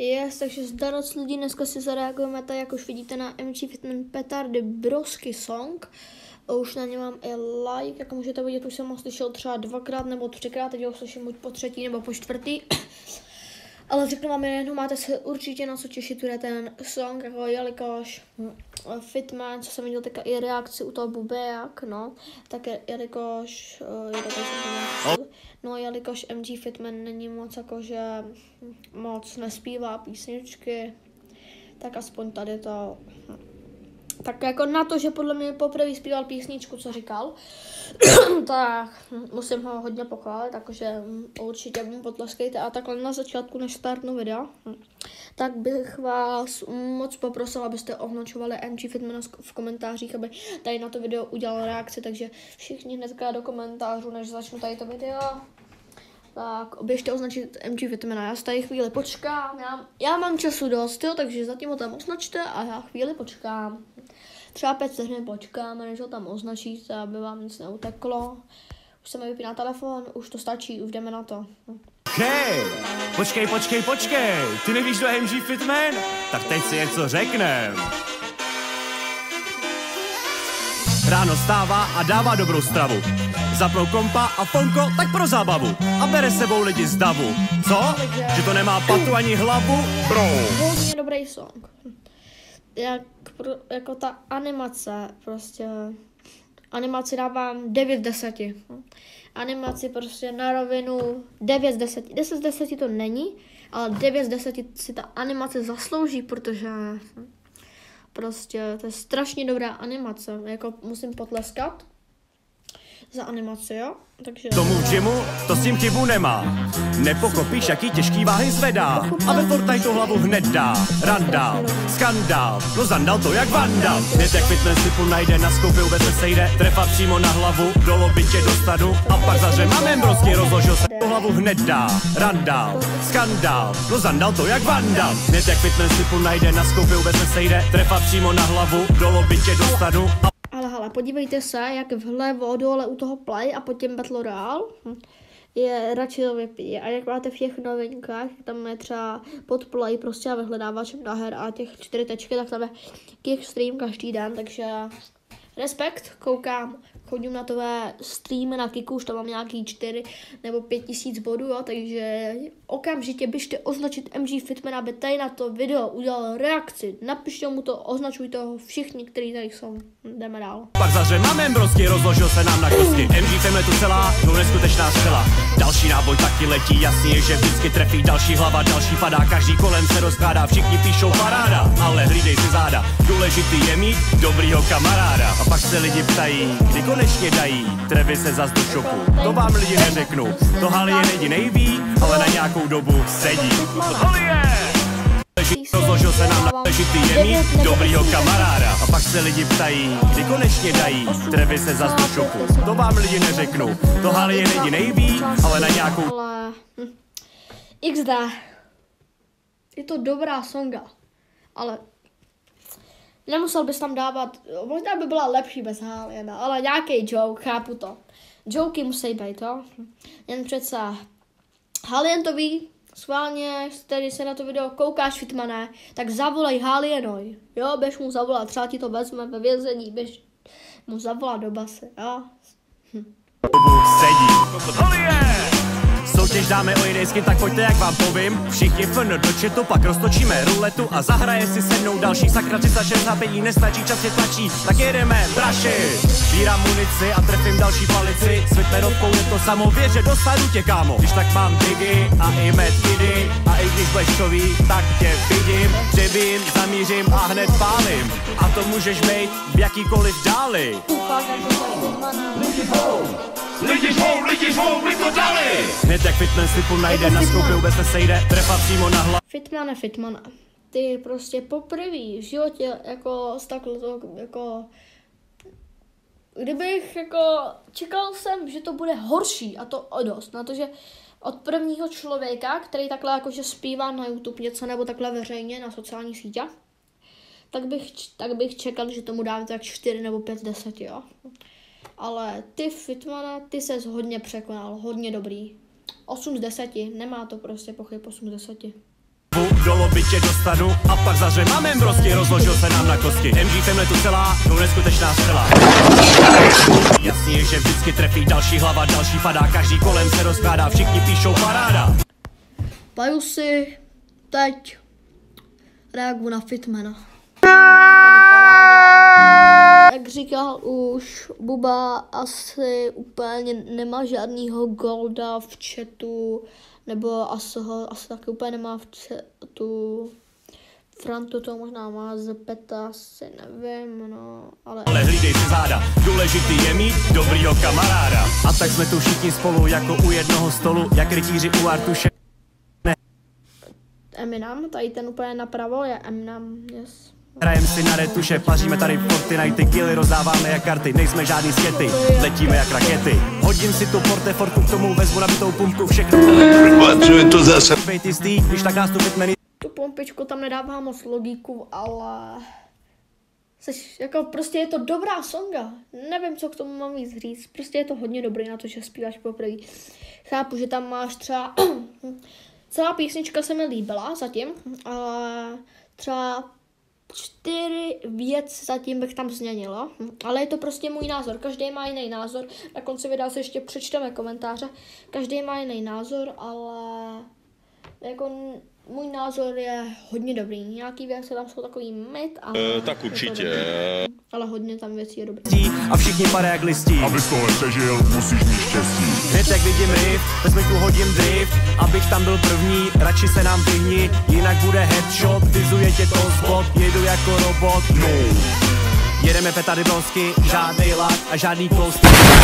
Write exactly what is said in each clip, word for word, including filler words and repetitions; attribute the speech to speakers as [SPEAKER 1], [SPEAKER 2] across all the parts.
[SPEAKER 1] Yes, takže zdaroc lidí, dneska si zareagujeme tady, jak už vidíte, na M G Fitman Petardy Brosky song. Už na ně mám i like, jak můžete vidět, už jsem ho slyšel třeba dvakrát nebo třikrát, teď ho slyším buď po třetí nebo po čtvrtý. Ale řeknu vám jen, máte se určitě na co těšit, bude ten song, jako jelikož Fitman, co jsem viděl teďka i reakci u toho Bubejak, no, tak je, jelikož, je to tady, no, jelikož M G Fitman není moc jakože moc nespívá písničky, tak aspoň tady to, tak jako na to, že podle mě poprvé zpíval písničku, co říkal, tak musím ho hodně pochválit, takže určitě mu potleskejte. A takhle na začátku, než startnu videa, tak bych vás moc poprosil, abyste označovali M G Fitmana v komentářích, aby tady na to video udělal reakci, takže všichni hnedka do komentářů, než začnu tady to video, tak běžte označit M G Fitmana. Já si tady chvíli počkám, já, já mám času dost, jo, takže zatím ho tam označte a já chvíli počkám. Třeba pět vteřin počkáme, než ho tam označíte, aby vám nic neuteklo. Už se mi vypíná telefon, už to stačí, už jdeme na to.
[SPEAKER 2] Hej, počkej, počkej, počkej, ty nevíš, kdo je M G Fitman? Tak teď si něco řeknem. Ráno stává a dává dobrou stravu. Zapnou kompa a fonko tak pro zábavu. A bere sebou lidi z davu. Co? Že to nemá patu ani hlavu? Bro.
[SPEAKER 1] Hodně dobrý song. Jak, jako ta animace, prostě animaci dávám devět z deseti. Animaci prostě na rovinu devět z deseti. deset z deseti to není, ale devět z deseti si ta animace zaslouží, protože prostě to je strašně dobrá animace, jako musím potleskat za animaci, jo? Takže...
[SPEAKER 2] Tomu gymu to s tím chybu nemá. Nepokopíš, jaký těžký váhy zvedá. A ve Fortniteu hlavu hned dá. Randál, skandál, no zandal to jak vandal. Hned jak fitness typu najde, na skoupě vůbec se sejde. Trefa přímo na hlavu, do lobby tě dostanu. A pak zaře máme brosky, rozložil se do hlavu hned dá. Randál, skandál, no zandal to jak vandal. Hned jak fitness typu najde, na skoupě vůbec se sejde. Trefa přímo na hlavu, do lobby tě dostanu.
[SPEAKER 1] Ale hele, podívejte se, jak vlevo dole u toho play a pod tím Battle Royale je radši to vypí. A jak máte v těch novinkách, tam je třeba pod play prostě a vyhledávačem na her a těch čtyři tečky, tak tam je kick stream každý den, takže respekt, koukám, chodím na tové streamy na Kiku, už tam mám nějaký čtyři nebo pět tisíc bodů, jo, takže okamžitě běžte označit M G Fitmana, aby tady na to video udělal reakci, napište mu to, označujte ho všichni, kteří tady jsou, jdeme dál.
[SPEAKER 2] Pak zaře máme brosky, rozložil se nám na kosti, M G Fitman tu celá, no neskutečná střela. Další náboj taky letí, jasný je, že vždycky trefí, další hlava, další padá, každý kolem se rozkládá, všichni píšou paráda, ale hlídej si záda, důležitý je mít dobrýho kamaráda. A pak se lidi ptají, kdy konečně dají trevy se zas do šoku. To vám lidi neřeknu, to Halie lidi nejví, ale na nějakou dobu sedí. Halie! Rozložil se nám na důležitý je mít dobrýho kamaráda. A pak se lidi ptají, kdy konečně dají trevy se zas do šoku. To vám lidi neřeknu, to Halie lidi nejví, ale na nějakou...
[SPEAKER 1] Ale... Hm. iks dé. Je to dobrá songa, ale... Nemusel bys tam dávat, možná by byla lepší bez Haliena, ale nějaký joke, chápu to. Joky musí být, jo. Jen přece Halien to ví, schválně, který se na to video koukáš, Fitmane, tak zavolej Halienoj, jo, běž mu zavolat, třeba ti to vezme ve vězení, běž mu zavolat do basy, jo. Hm.
[SPEAKER 2] Sedí. Soutěž dáme o jiný skin, tak pojďte, jak vám povím. Všichni fn do chatu, pak roztočíme ruletu a zahraje si se mnou další sakra tři sta šest napětí, nestačí, čas je tlačí, tak jedeme, braši. Sbírám munici a trefím další palici, s Fitmanovkou je to samo, věř, že dostanu tě, kámo. Když tak mám digy a i medkidy a i když budeš to ví, tak tě vidím, přebím, zamířím a hned pálím. A to můžeš mít v jakýkoliv dáli. Lidi žvou, lidi žvou, my to dali! Hned jak Fitman slipu najde, na skoupě vůbec se sejde, trefa přímo na hlavu.
[SPEAKER 1] Fitmane, Fitmane, ty prostě poprvé v životě jako takhle to, jako... Kdybych jako... Čekal jsem, že to bude horší a to o dost, na to, že od prvního člověka, který takhle jakože zpívá na YouTube něco nebo takhle veřejně na sociální sítě, tak bych, tak bych čekal, že tomu dáme tak čtyři nebo pět z deseti, jo. Ale ty, Fitmane, ty ses hodně překonal, hodně dobrý. osm z deseti, nemá to prostě pochyb, osm z deseti.
[SPEAKER 2] do lobby tě dostanu a pak zařve máme brosky, rozložil se nám na kosti. M G Family tu celá, no neskutečná střela. Jasný je, že vždycky trefí další hlava, další padá, každý kolem se rozkládá, všichni píšou paráda.
[SPEAKER 1] Paju si teď reaguju na Fitmana. Jak říkal už, Buba asi úplně nemá žádnýho golda v chatu, nebo asi ho asi taky úplně nemá v chatu. Frantu to možná má z peta, asi nevím, no, ale...
[SPEAKER 2] Ale hlídej si záda, důležitý je mít dobrýho kamaráda. A tak jsme tu všichni spolu, jako u jednoho stolu, jak rytíři u Artuše.
[SPEAKER 1] Eminem, tady ten úplně napravo je Eminem, yes.
[SPEAKER 2] Hrajem si na retuše, paříme tady Fortnite, killy rozdáváme jak karty, nejsme žádný skety, letíme jak rakety. Hodím si tu porteforku, k tomu vezmu nabitou pumpku, všechno.
[SPEAKER 3] Patřuje to zase.
[SPEAKER 2] Bejt jistý, když tak nás tu Fitmany.
[SPEAKER 1] Tu pompičku tam nedává moc logiku, ale... Seš, jako prostě je to dobrá songa, nevím, co k tomu mám víc říct, prostě je to hodně dobrý na to, že zpíváš poprvé. Chápu, že tam máš třeba... Celá písnička se mi líbila zatím, ale třeba čtyři věci zatím bych tam změnila, ale je to prostě můj názor, každý má jiný názor, na konci videa se ještě přečteme komentáře, každý má jiný názor, ale jako můj názor je hodně dobrý, nějaký věci tam jsou takový mid, ale
[SPEAKER 3] e, tak určitě.
[SPEAKER 1] Ale hodně tam věcí je dobrý.
[SPEAKER 2] A všichni padá jak listí.
[SPEAKER 3] Abys tohle přežil, musíš mít štěstí.
[SPEAKER 2] Hned jak vidím riff, bez tu hodím drift, abych tam byl první, radši se nám vyhni, jinak bude headshot, vizuje tě to spot, jedu jako robot, no. Jedeme petardy brosky, žádnej lak a žádný post.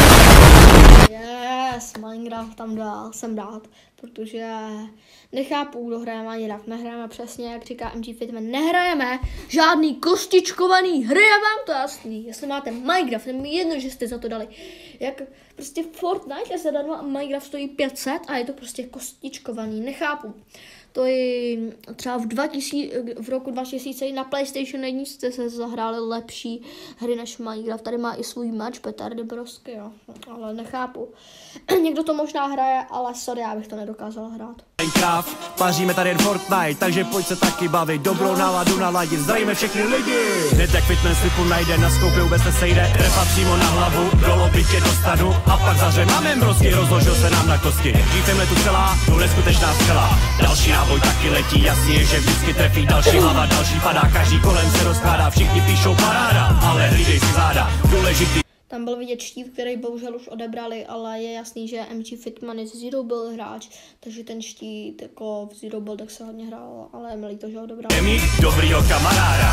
[SPEAKER 1] Yes, Minecraft tam dál, jsem rád, protože nechápu, kdo hraje Minecraft, nehrajeme přesně, jak říká M G Fitman, nehrajeme žádný kostičkovaný hry, je vám to jasný, jestli máte Minecraft, je mi jedno, že jste za to dali, jak prostě Fortnite je zadarmo a Minecraft stojí pět set a je to prostě kostičkovaný, nechápu. To je třeba v, dva tisíce, v roku dva tisíce na PlayStation jedna jste se zahráli lepší hry než Minecraft. Tady má i svůj match petardy brosky, jo. Ale nechápu. Někdo to možná hraje, ale sorry, já bych to nedokázala hrát.
[SPEAKER 2] Minecraft, paříme tady jen Fortnite, takže pojď se taky bavit, dobrou náladu naladit, zdravíme všechny lidi. Hned jak Fitman slipu najde, na skoupě vůbec nesejde, repa přímo na hlavu, do lobby tě dostanu a pak zaře máme brosky, rozložil se nám na kosti. Žijeme tu celá, no neskutečná střela, další náboj taky letí, jasně je, že vždycky trefí další hlava, další padá, každý kolem se rozkládá, všichni píšou paráda, ale hlídej si záda, důležitý.
[SPEAKER 1] Tam byl vidět štív, který bohužel už odebrali, ale je jasný, že M G Fitman je Zero byl hráč, takže ten štít jako v Zero byl, tak se hodně hrál, ale je mi líto, že ho odebrali.
[SPEAKER 2] Je mít dobrýho kamaráda.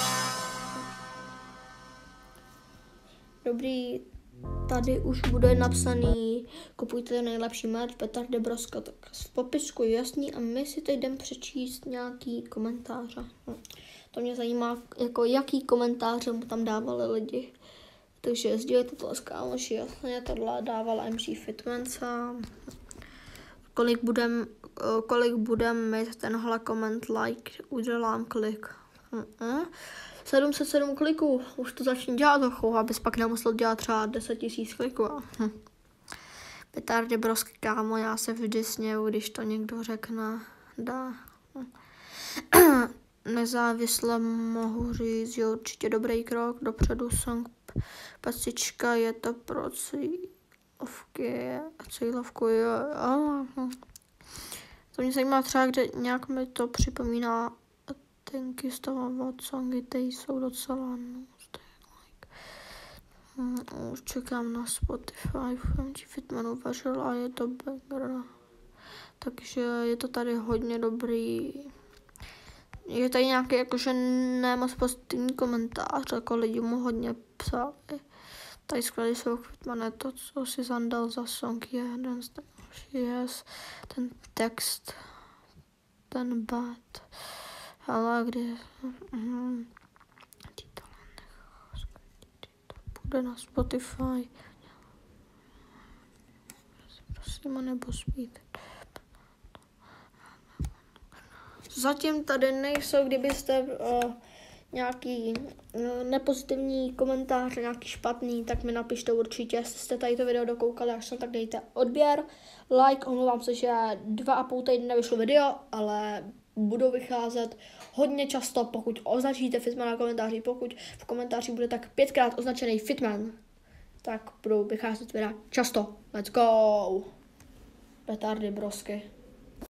[SPEAKER 1] Dobrý, tady už bude napsaný, kupujte nejlepší merch, petardy broska, tak v popisku je jasný a my si teď jdem přečíst nějaký komentáře. No. To mě zajímá, jako jaký komentáře mu tam dávali lidi. Takže sdílejte to s kámoši, jasně, tohle dával M G Fitman sám. Kolik budem, kolik budem mít tenhle koment like, udělám klik. Uh-uh. sedm set sedm kliků, už to začne dělat trochu, abys pak nemusel dělat třeba deset tisíc kliků. Hm. Petardy brosky, kámo, já se vždy sněju, když to někdo řekne. Dá. Nezávisle mohu říct, že určitě dobrý krok dopředu, song Pasička, je to pro cílovky, cílovku, jo. To mě zajímá třeba, kde nějak mi to připomíná tenky stavovat songy, ty jsou docela no, like. Už čekám na Spotify, M G Fitman uvařil a je to banger. Takže je to tady hodně dobrý. Je tady nějaký jakože nemoc pozitivní komentář, jako lidi mu hodně psali. Tady skvělý jsou Fitmane, to, co si zandal za song, je jeden z yes, ten text, ten bad. Ale kdy mm, to bude na Spotify. Prosím, nebo zpít. Zatím tady nejsou, kdybyste uh, nějaký uh, nepozitivní komentář, nějaký špatný, tak mi napište určitě, jestli jste tady to video dokoukali, až jsem, tak dejte odběr, like, omlouvám se, že dva a půl týdny nevyšlo video, ale budou vycházet hodně často, pokud označíte Fitmana v komentáři, pokud v komentáři bude tak pětkrát označený Fitman, tak budou vycházet videa často. Let's go! Petardy brosky.